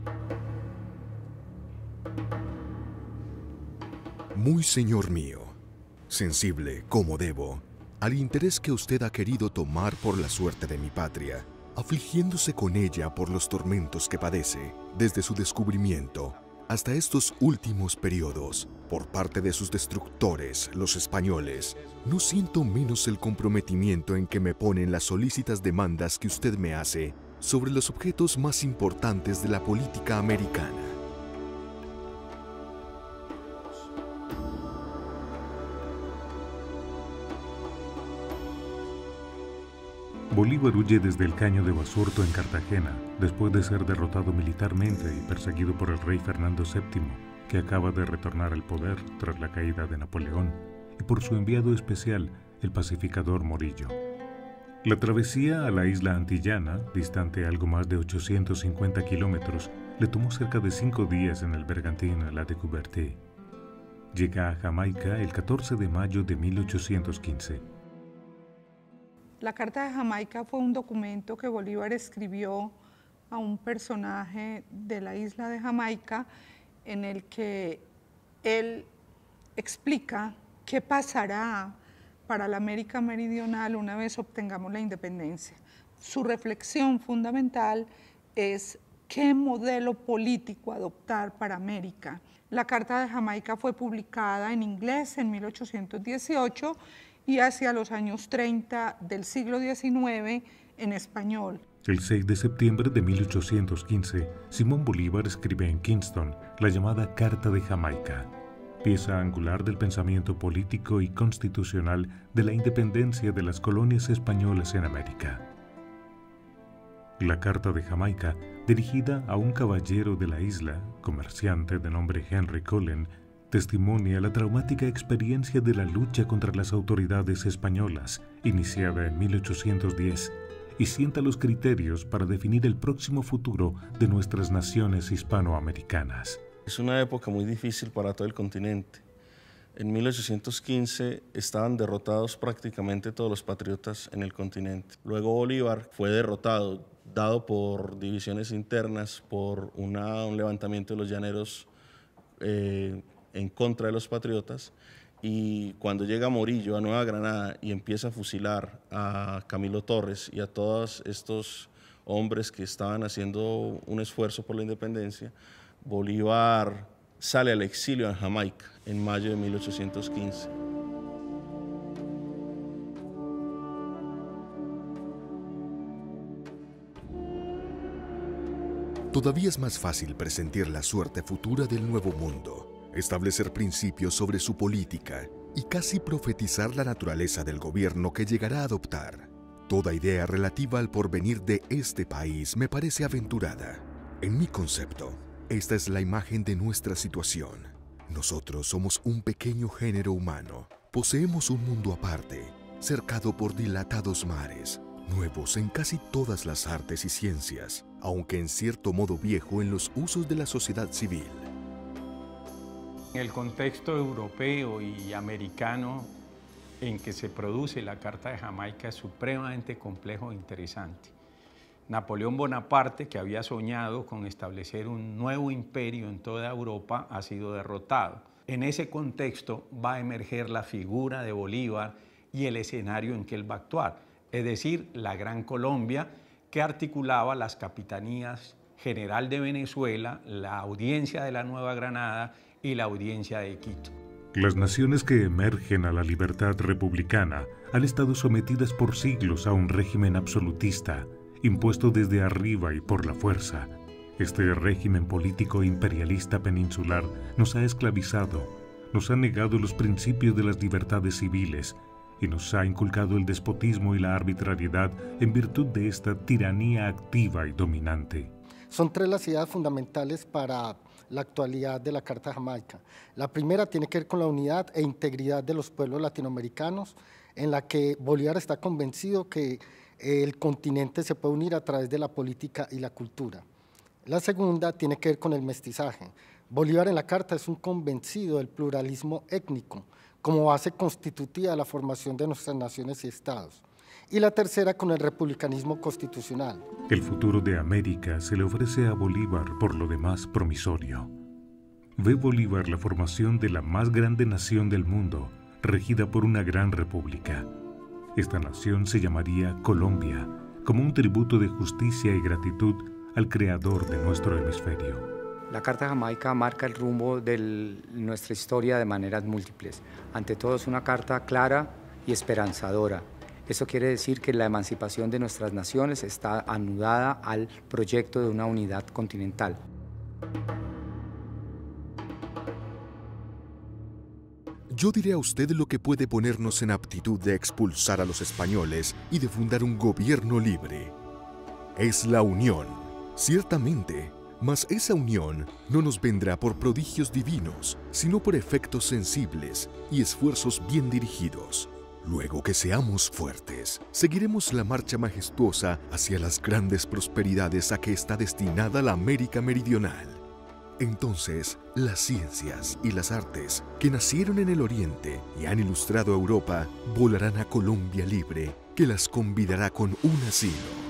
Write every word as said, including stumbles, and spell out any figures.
Muy señor mío, sensible como debo, al interés que usted ha querido tomar por la suerte de mi patria, afligiéndose con ella por los tormentos que padece, desde su descubrimiento hasta estos últimos periodos, por parte de sus destructores, los españoles, no siento menos el comprometimiento en que me ponen las solícitas demandas que usted me hace sobre los objetos más importantes de la política americana. Bolívar huye desde el Caño de Basurto en Cartagena, después de ser derrotado militarmente y perseguido por el rey Fernando séptimo, que acaba de retornar al poder tras la caída de Napoleón, y por su enviado especial, el pacificador Morillo. La travesía a la isla antillana, distante algo más de ochocientos cincuenta kilómetros, le tomó cerca de cinco días en el bergantín La Découverte. Llega a Jamaica el catorce de mayo de mil ochocientos quince. La Carta de Jamaica fue un documento que Bolívar escribió a un personaje de la isla de Jamaica en el que él explica qué pasará para la América Meridional una vez obtengamos la independencia. Su reflexión fundamental es qué modelo político adoptar para América. La Carta de Jamaica fue publicada en inglés en mil ochocientos dieciocho y hacia los años treinta del siglo diecinueve en español. El seis de septiembre de mil ochocientos quince, Simón Bolívar escribe en Kingston la llamada Carta de Jamaica, pieza angular del pensamiento político y constitucional de la independencia de las colonias españolas en América. La Carta de Jamaica, dirigida a un caballero de la isla, comerciante de nombre Henry Cullen, testimonia la traumática experiencia de la lucha contra las autoridades españolas, iniciada en mil ochocientos diez, y sienta los criterios para definir el próximo futuro de nuestras naciones hispanoamericanas. Es una época muy difícil para todo el continente. En mil ochocientos quince estaban derrotados prácticamente todos los patriotas en el continente. Luego Bolívar fue derrotado, dado por divisiones internas, por una, un levantamiento de los llaneros eh, en contra de los patriotas, y cuando llega Morillo a Nueva Granada y empieza a fusilar a Camilo Torres y a todos estos hombres que estaban haciendo un esfuerzo por la independencia, Bolívar sale al exilio en Jamaica en mayo de mil ochocientos quince. Todavía es más fácil presentir la suerte futura del Nuevo Mundo, establecer principios sobre su política y casi profetizar la naturaleza del gobierno que llegará a adoptar. Toda idea relativa al porvenir de este país me parece aventurada. En mi concepto, esta es la imagen de nuestra situación. Nosotros somos un pequeño género humano, poseemos un mundo aparte, cercado por dilatados mares, nuevos en casi todas las artes y ciencias, aunque en cierto modo viejo en los usos de la sociedad civil. En el contexto europeo y americano en que se produce la Carta de Jamaica es supremamente complejo e interesante. Napoleón Bonaparte, que había soñado con establecer un nuevo imperio en toda Europa, ha sido derrotado. En ese contexto va a emerger la figura de Bolívar y el escenario en que él va a actuar, es decir, la Gran Colombia, que articulaba las capitanías general de Venezuela, la audiencia de la Nueva Granada y la audiencia de Quito. Las naciones que emergen a la libertad republicana han estado sometidas por siglos a un régimen absolutista, impuesto desde arriba y por la fuerza. Este régimen político imperialista peninsular nos ha esclavizado, nos ha negado los principios de las libertades civiles y nos ha inculcado el despotismo y la arbitrariedad en virtud de esta tiranía activa y dominante. Son tres las ideas fundamentales para la actualidad de la Carta de Jamaica. La primera tiene que ver con la unidad e integridad de los pueblos latinoamericanos, en la que Bolívar está convencido que el continente se puede unir a través de la política y la cultura. La segunda tiene que ver con el mestizaje. Bolívar en la Carta es un convencido del pluralismo étnico como base constitutiva de la formación de nuestras naciones y estados. y la tercera con el republicanismo constitucional. El futuro de América se le ofrece a Bolívar por lo demás promisorio. Ve Bolívar la formación de la más grande nación del mundo, regida por una gran república. Esta nación se llamaría Colombia, como un tributo de justicia y gratitud al creador de nuestro hemisferio. La Carta de Jamaica marca el rumbo de nuestra historia de maneras múltiples. Ante todo es una carta clara y esperanzadora. Eso quiere decir que la emancipación de nuestras naciones está anudada al proyecto de una unidad continental. Yo diré a usted lo que puede ponernos en aptitud de expulsar a los españoles y de fundar un gobierno libre. Es la unión, ciertamente, mas esa unión no nos vendrá por prodigios divinos, sino por efectos sensibles y esfuerzos bien dirigidos. Luego que seamos fuertes, seguiremos la marcha majestuosa hacia las grandes prosperidades a que está destinada la América Meridional. Entonces, las ciencias y las artes que nacieron en el Oriente y han ilustrado a Europa volarán a Colombia libre, que las convidará con un asilo.